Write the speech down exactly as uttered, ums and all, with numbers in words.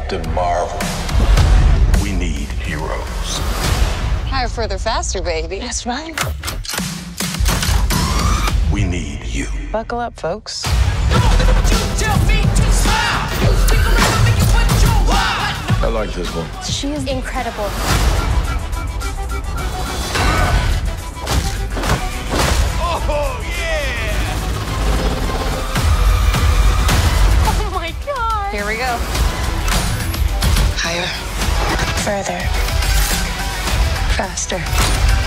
Captain Marvel. We need heroes. Higher, further, faster, baby. That's right. We need you. Buckle up, folks. I like this one. She is incredible. Oh, yeah! Oh my God. Here we go. Higher. Further. Faster.